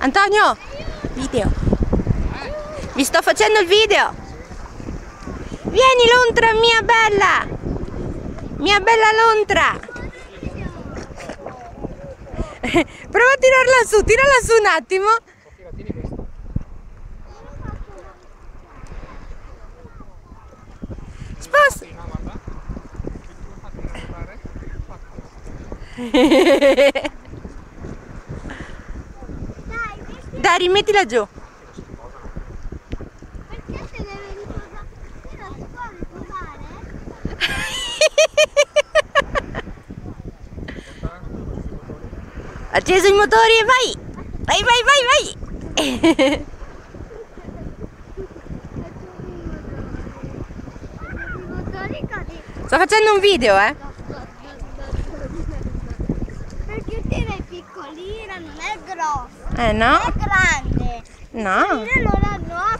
Antonio, video. Vi sto facendo il video. Vieni lontra, mia bella. Mia bella lontra. Prova a tirarla su un attimo. Sposta. Dai, rimettila giù. Perché se deve riposare? Io non si può riposare? Acceso i motori e vai! Vai, vai, vai, vai! Sto facendo un video, Perché te è piccolina, non è grossa. No? È grande. No? Non hanno